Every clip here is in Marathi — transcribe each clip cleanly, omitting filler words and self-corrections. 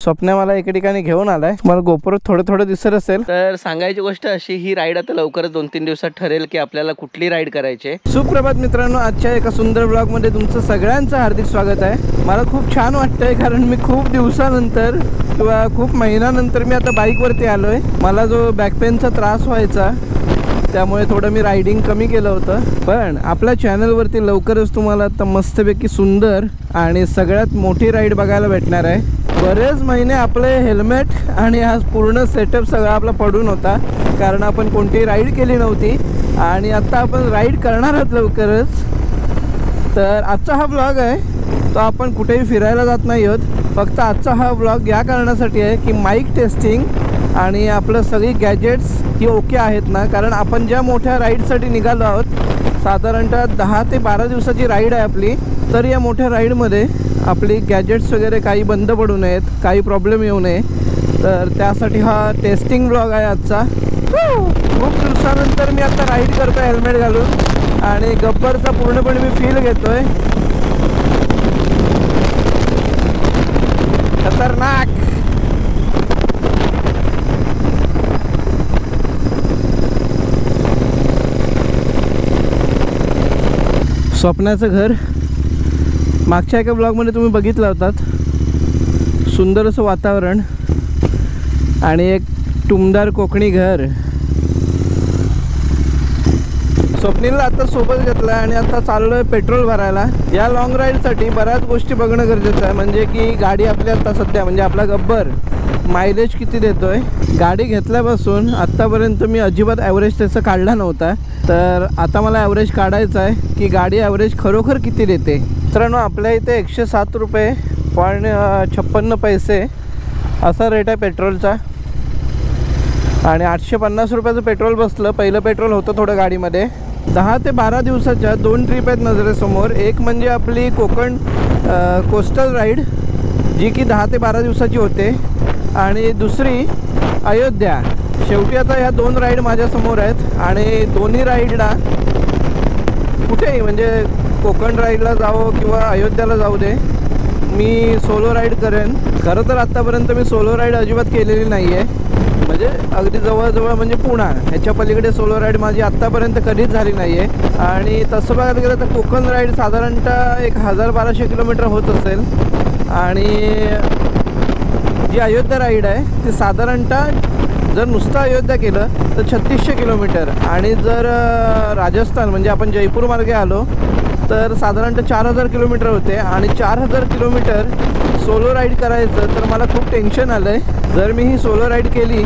स्वप्न मला एका ठिकाणी घेऊन आलाय. मला गोप्रो थोडं दिसत असेल तर सांगायची गोष्ट अशी, ही राईड आता लवकरच 2-3 दिवसात ठरेल की आपल्याला कुठली राईड करायची आहे. सुप्रभात मित्रांनो, आजच्या एका सुंदर ब्लॉग मध्ये तुमचं सगळ्यांचं हार्दिक स्वागत आहे. मला खूप छान वाटतंय कारण मी खूप दिवसानंतर किंवा खूप महिन्यानंतर मी आता बाईकवरती आलोय. मला जो बॅक पेनचा त्रास व्हायचा त्यामुळे थोडं मी रायडिंग कमी केलं होतं. पण आपल्या चॅनलवरती लवकरच तुम्हाला आता मस्तपैकी सुंदर आणि सगळ्यात मोठी राईड बघायला भेटणार आहे. बरेच महिने आपले हेल्मेट आणि हा पूर्ण सेटअप सगळा आपला पडून होता कारण आपण कोणतीही राईड केली नव्हती आणि आता आपण राईड करणार आहोत लवकरच. तर आजचा हा ब्लॉग आहे तो आपण कुठेही फिरायला जात नाही आहोत. फक्त आजचा हा ब्लॉग या कारणासाठी आहे की माईक टेस्टिंग आणि आपलं सगळी गॅजेट्स ही ओके आहेत ना. कारण आपण ज्या मोठ्या राईडसाठी निघालो आहोत, साधारणतः 10 ते 12 दिवसाची राईड आहे आपली. तर या मोठ्या राईडमध्ये आपली गॅजेट्स वगैरे काही बंद पडू नयेत, काही प्रॉब्लेम येऊ नये. तर त्यासाठी हा टेस्टिंग ब्लॉग आहे आजचा. खूप दिवसानंतर मी आता राईड करतो हेल्मेट घालून आणि गब्बरचा पूर्णपणे मी फील घेतोय. खतरनाक. स्वप्नाचं घर मागच्या एका ब्लॉगमध्ये तुम्ही बघितलं होतात. सुंदर असं वातावरण आणि एक टुमदार कोकणी घर. स्वप्नीला आता सोबत घेतला आणि आता चाललोय पेट्रोल भरायला. या लॉंग राईडसाठी बऱ्याच गोष्टी बघणं गरजेचं आहे. म्हणजे की गाडी आपली आता सध्या म्हणजे आपला गब्बर मायलेज किती देतोय. गाडी घेतल्यापासून आत्तापर्यंत मी अजिबात ॲव्हरेज त्याचं काढला नव्हता. तर आता मला ॲव्हरेज काढायचं आहे की गाडी ॲव्हरेज खरोखर किती देते. मित्रांनो, आपल्या इथे 107 रुपये पण 56 पैसे असा रेट आहे पेट्रोलचा आणि 850 रुपयाचं पेट्रोल बसलं. पहिलं पेट्रोल होतं थोडं गाडीमध्ये. 10 ते 12 दिवसाच्या 2 ट्रिप आहेत नजरेसमोर. एक म्हणजे आपली कोकण कोस्टल राईड जी की 10 ते 12 दिवसाची होते आणि दुसरी अयोध्या. शेवटी आता ह्या 2 राईड माझ्यासमोर आहेत आणि दोन्ही राईडला कुठेही म्हणजे कोकण राईडला जावो किंवा अयोध्याला जाऊ दे, मी सोलो राईड करेन. खरं तर आत्तापर्यंत मी सोलो राईड अजिबात केलेली नाही आहे. म्हणजे अगदी जवळजवळ म्हणजे पुणा ह्याच्या पलीकडे सोलो राईड माझी आत्तापर्यंत कधीच झाली नाही आहे. आणि तसं बघायला गेलं तर कोकण राईड साधारणतः 1000-1200 किलोमीटर होत असेल आणि जी अयोध्या राईड आहे ती साधारणतः जर नुसतं अयोध्या केलं तर 3600 किलोमीटर आणि जर राजस्थान म्हणजे आपण जयपूर मार्गे आलो तर साधारणतः 4000 किलोमीटर होते. आणि 4000 किलोमीटर सोलो राईड करायचं तर मला खूप टेन्शन आलं आहे. जर मी ही सोलो राईड केली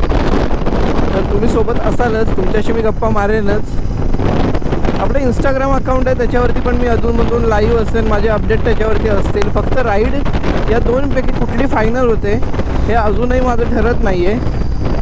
तर तुम्ही सोबत असालच, तुमच्याशी मी गप्पा मारेनच. आपलं इंस्टाग्राम अकाउंट आहे त्याच्यावरती पण मी अधूनमधून लाईव्ह असेल, माझे अपडेट त्याच्यावरती असतील. फक्त राईड या 2पैकी कुठली फायनल होते हे अजूनही माझं ठरत नाही आहे.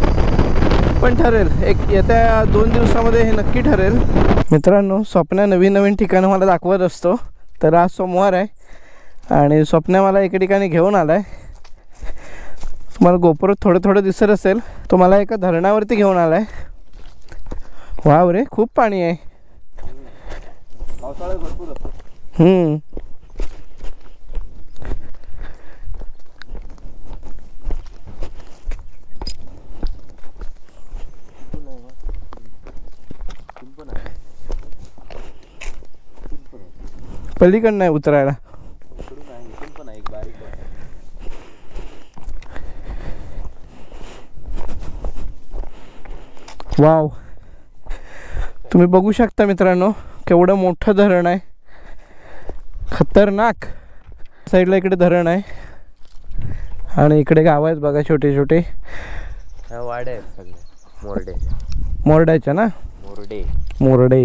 पण ठरेल, एक येत्या 2 दिवसामध्ये हे नक्की ठरेल. मित्रांनो, स्वप्न नवीन ठिकाणं मला दाखवत असतो. तर आज सोमवार आहे आणि स्वप्न मला एका ठिकाणी घेऊन आला आहे. तुम्हाला गोप्रो थोडं दिसत असेल. तो मला एका धरणावरती घेऊन आला आहे. वाव रे, खूप पाणी आहे. पावसाळ्यात भरपूर असतो. पलीकडं नाही उतरायला. वाव, तुम्ही बघू शकता मित्रांनो केवढं मोठं धरण आहे. खतरनाक. साईडला इकडे धरण आहे आणि इकडे गाव आहेत बघा छोटे छोटे. वाड्या आहेत सगळे मोरड्याच्या ना. मोरडे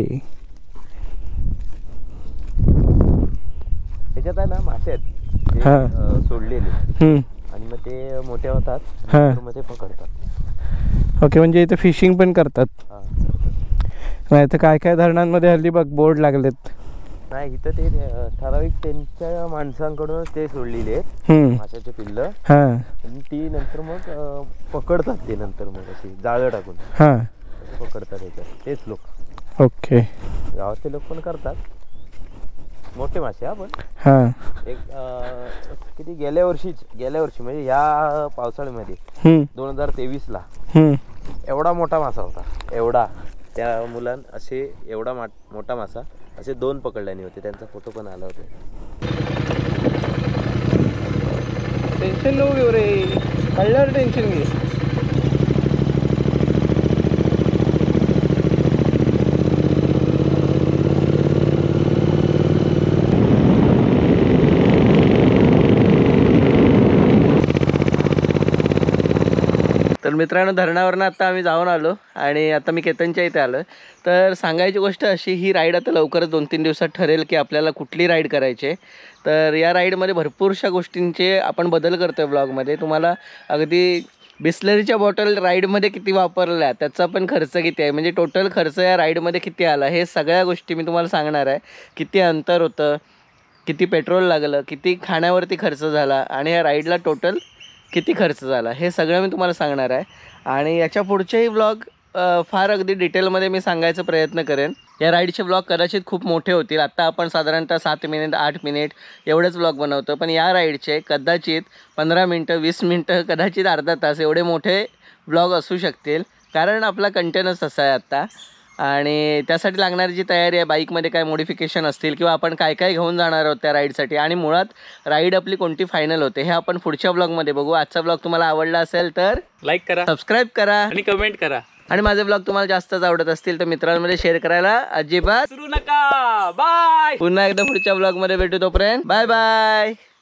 त्याच्यात आहे ना मासे आहेत सोडलेले आणि मग ते मोठे होतात मग ते पकडतात. ओके, म्हणजे इथे फिशिंग पण करतात. नाही तर काय काय धरणांमध्ये हल्ली बघ बोर्ड लागलेत. नाही, इथं ते ठराविक त्यांच्या माणसांकडून ते सोडलेले आहेत माशाचे पिल्लं. आणि ती नंतर मग पकडतात. ते नंतर मग अशी जाळं टाकून पकडतात याच्यात तेच लोक. ओके, गावातले लोक पण करतात. मोठे मासे आपण हां एक किती गेल्या वर्षी म्हणजे ह्या पावसाळ्यामध्ये 2023ला एवढा मोठा मासा होता. एवढा त्या मुलां असे एवढा मोठा मासा असे 2 पकडल्याने होते. त्यांचा फोटो पण आला होता. टेन्शन नको घेऊ रे, कळल्यावर टेन्शन घे. तर मित्रांनो, धरणावरनं आता आम्ही जाऊन आलो आणि आता मी केतनच्या इथे आलो. तर सांगायची गोष्ट अशी, ही राईड आता लवकरच 2-3 दिवसात ठरेल की आपल्याला कुठली राईड करायची आहे. तर या राईडमध्ये भरपूरशा गोष्टींचे आपण बदल करतो आहे ब्लॉगमध्ये. तुम्हाला अगदी बिस्लरीच्या बॉटल राईडमध्ये किती वापरल्या, त्याचा पण खर्च किती आहे, म्हणजे टोटल खर्च या राईडमध्ये किती आला, हे सगळ्या गोष्टी मी तुम्हाला सांगणार आहे. किती अंतर होतं, किती पेट्रोल लागलं, किती खाण्यावरती खर्च झाला आणि या राईडला टोटल किती खर्च झाला, हे सगळं मी तुम्हाला सांगणार आहे. आणि याच्या पुढचेही व्लॉग फार अगदी डिटेलमध्ये मी सांगायचा प्रयत्न करेन. या राईडचे व्लॉग कदाचित खूप मोठे होतील. आत्ता आपण साधारणतः 7 मिनिट 8 मिनिट एवढेच व्लॉग बनवतो, पण या राईडचे कदाचित 15 मिनटं 20 मिनटं कदाचित अर्धा तास एवढे मोठे व्लॉग असू शकतील, कारण आपला कंटेनच तसा आहे आत्ता. आणि त्यासाठी लागणारी जी तयारी आहे, बाईकमध्ये काय मॉडिफिकेशन असतील किंवा आपण काय काय घेऊन जाणार आहोत त्या राईडसाठी, आणि मुळात राईड आपली कोणती फायनल होते, हे आपण पुढच्या ब्लॉगमध्ये बघू. आजचा ब्लॉग तुम्हाला आवडला असेल तर लाईक करा, सबस्क्राईब करा आणि कमेंट करा. आणि माझे ब्लॉग तुम्हाला जास्तच आवडत असतील तर मित्रांमध्ये शेअर करायला अजिबात विसरू नका. बाय. पुन्हा एकदा पुढच्या ब्लॉगमध्ये भेटू, तोपर्यंत बाय बाय.